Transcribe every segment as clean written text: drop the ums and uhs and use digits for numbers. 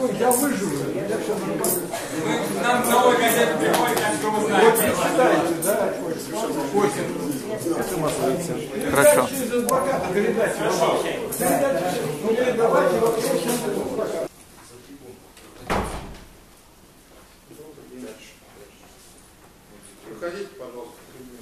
я выживу. Нам новая газета приходит, так что вы знаете. Вот вы читаете, да? Хорошо. Через адвоката передайте вопрос. Передавайте вопрос через адвоката. Проходите, пожалуйста.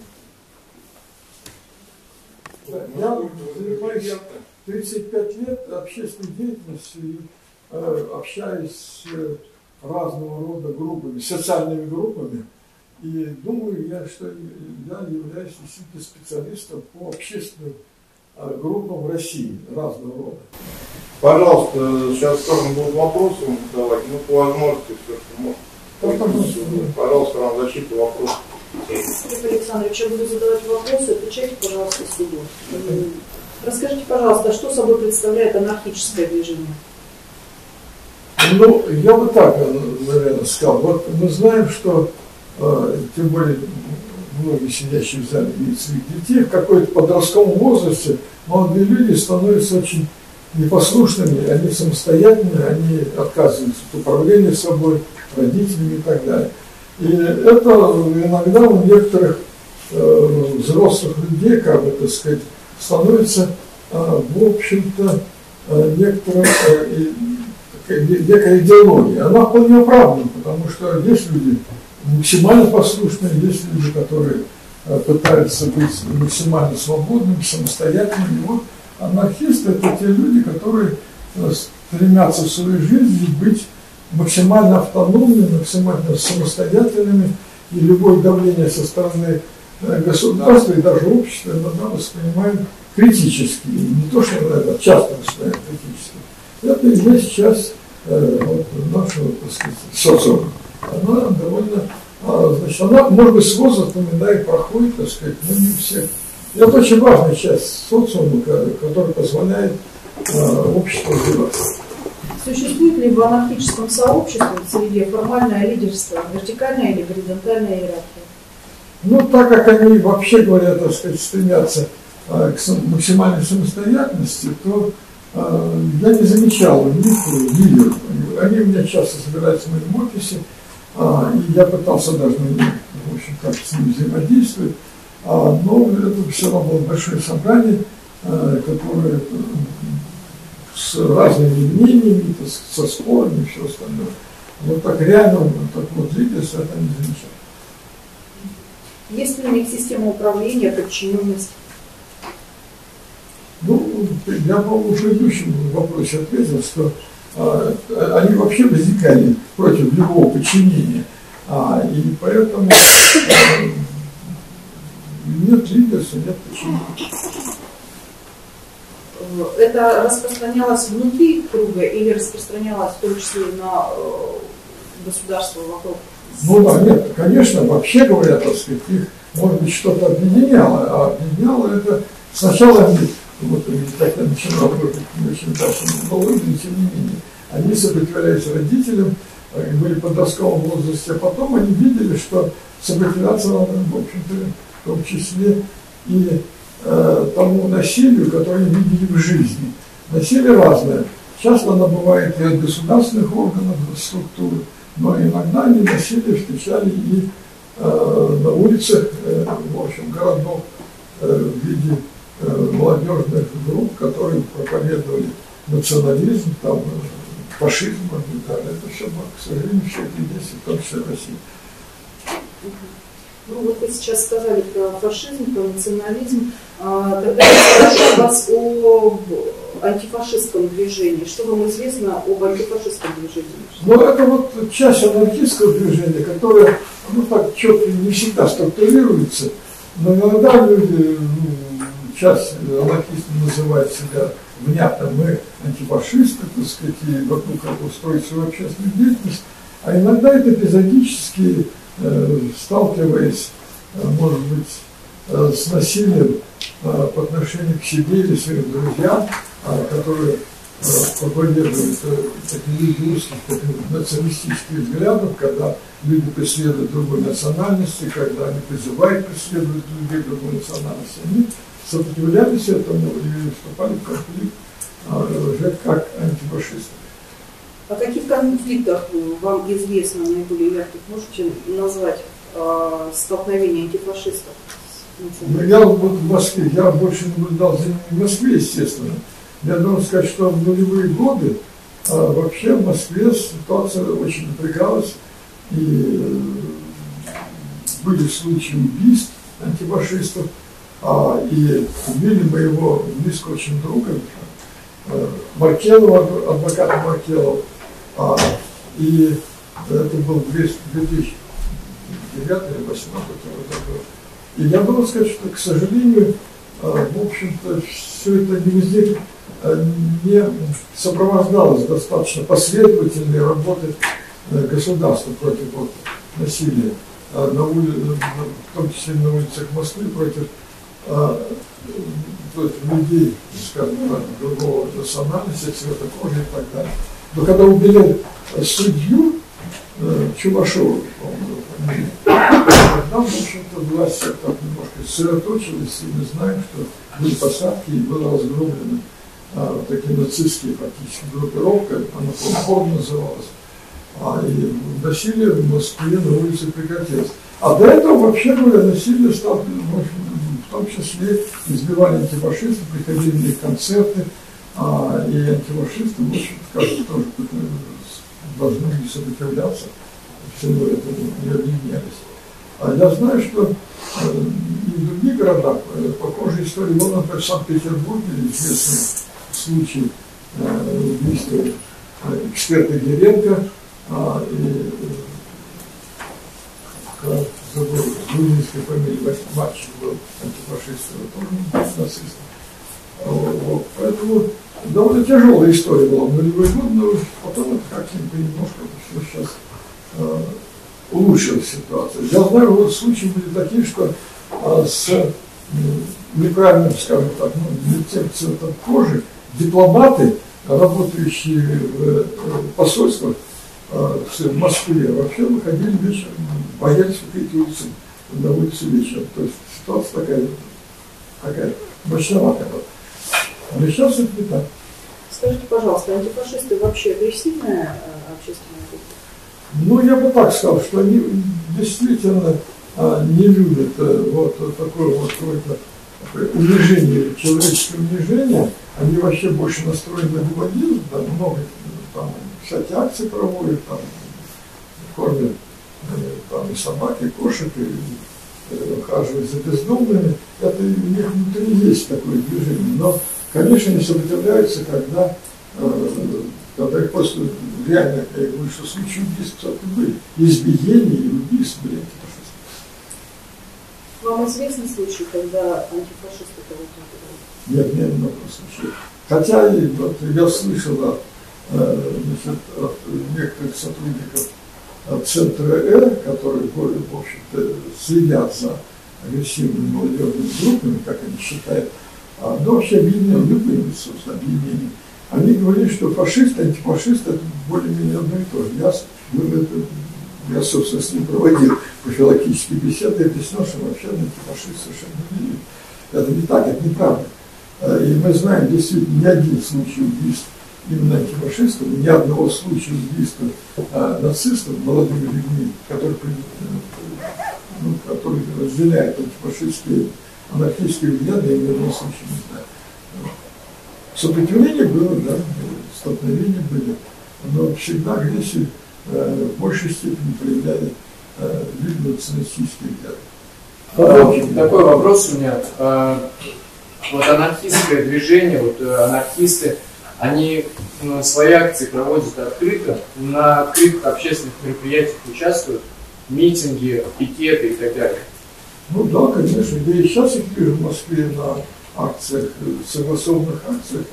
Я занимаюсь 35 лет общественной деятельностью и общаюсь с разного рода группами, социальными группами. И думаю, что я являюсь действительно специалистом по общественным группам России разного рода. Пожалуйста, сейчас тоже будут вопросы давать, ну, по возможности все, что можно. Пожалуйста, вам защита вопросов. Филипп Александрович, я буду задавать вопросы, отвечайте, пожалуйста, суду. Расскажите, пожалуйста, что собой представляет анархическое движение? Ну, я бы так, наверное, сказал. Вот мы знаем, что, тем более, многие сидящие в зале видят своих детей, в какой-то подростковом возрасте молодые люди становятся очень непослушными, они самостоятельные, они отказываются от управления собой, родителями и так далее. И это иногда у некоторых взрослых людей, как бы, так сказать, становится, в общем-то, некая идеология. Она вполне оправдана, потому что есть люди максимально послушные, есть люди, которые пытаются быть максимально свободными, самостоятельными. И вот анархисты – это те люди, которые стремятся в своей жизни быть максимально автономными, максимально самостоятельными, и любое давление со стороны государства и даже общества иногда воспринимаем критически. И не то, что иногда, часто воспринимаем критически. Это и есть часть нашего, так сказать, социума. Она довольно, значит, она, может быть, с возрастом иногда и проходит, так сказать, но не все. И это очень важная часть социума, которая позволяет обществу развиваться. Существует ли в анархическом сообществе в среде формальное лидерство, вертикальная или горизонтальная иерархия? Ну, так как они, вообще говоря, так сказать, стремятся к максимальной самостоятельности, то я не замечал у них лидеров. Они у меня часто собираются в моем офисе, и я пытался даже, в общем, как с ними взаимодействовать, но это все равно было большое собрание, которое с разными мнениями, со спорами и все остальное. Вот так реально, так вот лидерство это не замечал. Есть ли у них система управления, подчиненность? Ну, я по предыдущему вопросе ответил, что они вообще возникали против любого подчинения. И поэтому нет лидерства, нет подчинения. Это распространялось внутри круга или распространялось в том числе на государство вокруг? Ну да, нет, конечно, вообще говоря, так сказать, их, может быть, что-то объединяло, а объединяло это сначала они, вот так я начинал работать, не очень дальше, но выглядит, тем не менее, они сопротивлялись родителям, были в подростковом возрасте, а потом они видели, что сопротивляться надо, в общем-то, в том числе и тому насилию, которое они видели в жизни. Насилие разное. Часто оно бывает и от государственных органов, структур, но иногда они насилие встречали и на улицах, в общем, городов в виде молодежных групп, которые проповедовали национализм, там, фашизм и так далее. Это все, к сожалению, все это есть, в том числе в России. Ну вот вы сейчас сказали про фашизм, про национализм. Тогда я спрошу вас о антифашистском движении. Что вам известно об антифашистском движении? Ну, это вот часть анархистского движения, которое, ну, так четко не всегда структурируется, но иногда люди, часть анархистов называют себя внятно, мы антифашисты, так сказать, и вокруг этого строить свою общественную деятельность, а иногда это эпизодически, сталкиваясь, может быть, с насилием по отношению к себе или своим друзьям, которые проповедуют такие русских националистических взглядов, когда люди преследуют другой национальности, когда они призывают преследовать людей другой национальности, они сопротивлялись этому и вступали в конфликт уже как антифашисты. О каких конфликтах вам известно наиболее ярких? Можете назвать столкновение антифашистов? Ну, я вот в Москве, я больше наблюдал за ними в Москве, естественно. Я должен сказать, что в нулевые годы вообще в Москве ситуация очень напрягалась, и были случаи убийств антифашистов, и убили моего близкого очень друга, Маркелова, адвоката Маркелова, и это был 2009 или 2018 год. И я должен сказать, что, к сожалению, в общем-то, все это не сопровождалось достаточно последовательной работой государства против насилия, в том числе на улицах Москвы, против людей, скажем так, другого национальности, цвета кожи и так далее. Но когда убили судью Чувашова, по-моему, тогда, в общем-то, власть так немножко сосредоточилась, и мы знаем, что были посадки, и была разгромлена такие нацистские практически группировка, она «Плохо» называлась, и насилие в Москве на улице прекратилось. А до этого, вообще говоря, насилие стало, в том числе избивали антифашистов, приходили на их концерты, и антифашисты, в общем, кажется, тоже должны были сопротивляться, всему этому не объединялись. Я знаю, что и в других городах похожие истории, вот, например, в Санкт-Петербурге известный случай убийства эксперта Геренко, и забыл грузинской фамилии, мальчик был антифашистом, тоже нацистом. Вот. Поэтому довольно тяжелая история была в нулевой год, но потом это как-нибудь немножко все сейчас улучшилась ситуация. Я знаю, вот случаи были такие, что с неправильным, скажем так, не тем цветом кожи, дипломаты, работающие в посольствах в Москве, вообще выходили вечером, боялись выходить на улицу вечером. То есть ситуация такая мощноватая была. А сейчас это не так. Скажите, пожалуйста, антифашисты вообще агрессивная общественная группа? Ну, я бы так сказал, что они действительно не любят вот такое вот какое-то унижение, человеческое унижение. Они вообще больше настроены на гуманизм, там много там всякие акции проводят, там кормят там и собак, и кошек, и ухаживают за бездомными. Это у них внутри есть такое движение. Но, конечно, не сопротивляются, когда их просто реально, я говорю, что случаи убийств, кстати, были. Избиения и убийств были антифашисты. Вам известны случаи, когда антифашисты кого-то убивали? Нет, много случаев. Хотя вот, я слышал от некоторых сотрудников центра Р, которые, в общем-то, следят за агрессивными молодежными группами, как они считают, но вообще объединены любыми, собственно, объединениями. Они говорили, что фашисты, антифашисты – это более-менее одно и то же. Я, собственно, с ним проводил профилактические беседы и объяснял, что вообще антифашисты совершенно не видят. Это не так, это неправда. И мы знаем действительно ни один случай убийств именно антифашистов, ни одного случая убийства нацистов молодыми людьми, которые разделяют антифашистские, анархистские взгляды, я ни одного случая не знаю. Сопротивление было, да, столкновения были, но всегда агрессию в большей степени проявляли люди националистические взгляды. Такой вопрос у меня. Вот анархистское движение, вот анархисты, они свои акции проводят открыто, на открытых общественных мероприятиях участвуют, митинги, пикеты и так далее. Ну да, конечно, я и сейчас их вижу в Москве на акциях, согласованных акциях,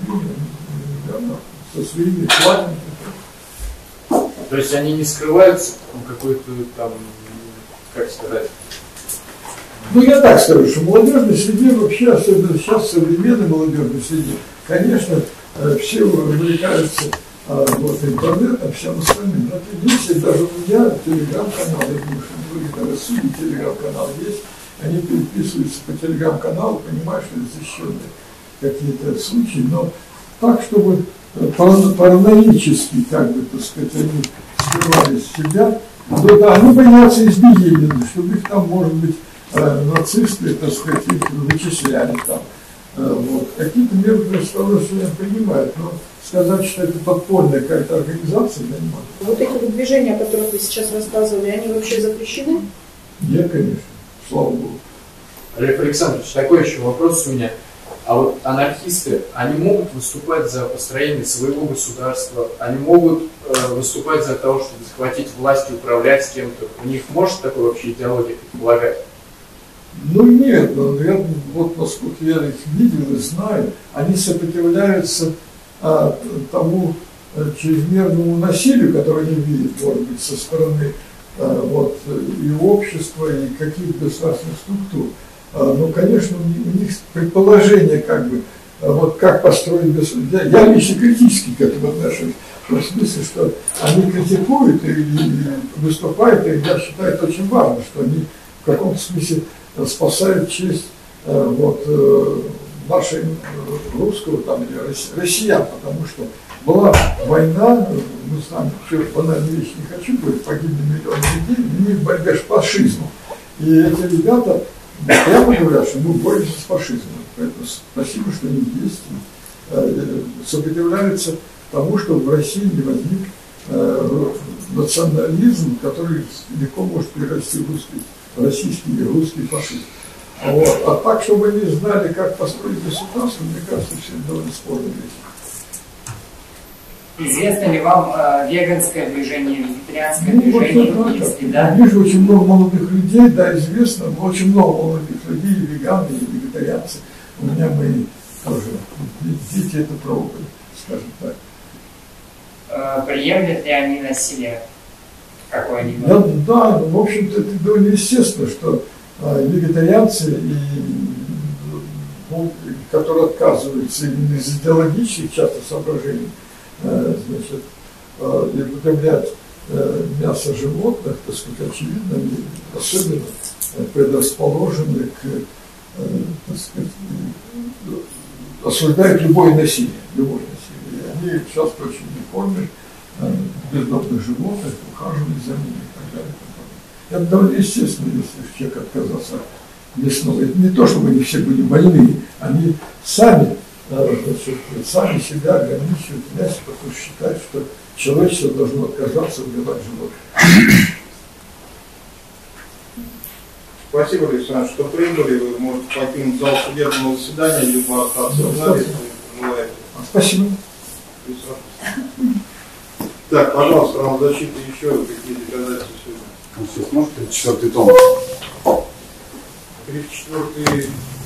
со своими планами. То есть они не скрываются какой-то там, как сказать? Ну, я так скажу, что в молодежной среде вообще, особенно сейчас в современной молодежной среде, конечно, все увлекаются вот, интернетом, всем остальным. Это есть, даже у меня телеграм-канал, я думаю, что многие даже судьи телеграм-канал есть, они переписываются по телеграм-каналу, понимают, что это защищенные какие-то случаи, но так, чтобы параноически, как бы, так сказать, они скрывали себя, то да, они боятся избиения, чтобы их там, может быть, нацисты, так сказать, их вычисляли там. Вот. Какие-то меры предосторожности принимают, но сказать, что это подпольная какая-то организация, я не могу. Вот эти вот движения, о которых вы сейчас рассказывали, они вообще запрещены? Нет, конечно, слава Богу. Олег Александрович, такой еще вопрос у меня. А вот анархисты, они могут выступать за построение своего государства, они могут выступать за то, чтобы захватить власть и управлять с кем-то. У них может такой вообще идеология предполагать? Ну нет, я, вот насколько я их видел и знаю, они сопротивляются тому чрезмерному насилию, которое они видят, может быть, со стороны вот, и общества, и каких-то государственных структур. Ну, конечно, у них предположение, как бы, вот как построить государство. Я лично критически к этому отношусь, в том смысле, что они критикуют и выступают, и я считаю это очень важно, что они в каком-то смысле спасают честь вот, нашей русского там, или россиян, потому что была война, мы с вами все банальные вещи не хочу говорить, погибли миллионы людей, и в борьбе с фашизмом. И эти ребята прямо говорят, что мы боремся с фашизмом. Поэтому спасибо, что они есть, сопротивляются тому, чтобы в России не возник национализм, который легко может перерасти в российский и русский фашизм. Вот. А так, чтобы они знали, как построить государство, мне кажется, все довольно спорные вещи. Известно ли вам веганское движение, вегетарианское движение? Вот если да? Я вижу очень много молодых людей, да, известно, очень много молодых людей, и веганы, и вегетарианцы. У меня мои тоже дети это пробовали, скажем так. Приемлют ли они насилие какое-нибудь? Да, в общем-то, это довольно естественно, что вегетарианцы, которые отказываются именно из идеологических часто соображений, значит, и употреблять мясо животных, так сказать, очевидно, они особенно предрасположены к, так сказать, осуждают любое насилие. И они часто очень не кормят бездомных животных, ухаживают за ними и так далее. Это довольно естественно, если человек отказался от мясного. Это не то, чтобы они все были больные, они сами, значит, сами себя ограничивают в мясе, потому что считают, что человечество должно отказаться убивать животных. Спасибо, Александр, что прибыли. Вы можете покинуть зал судебного заседания, либо остаться в зале, если желаете. Спасибо. Так, пожалуйста, вам защита еще какие доказательства сегодня. Сейчас можете 4-й том? 34-й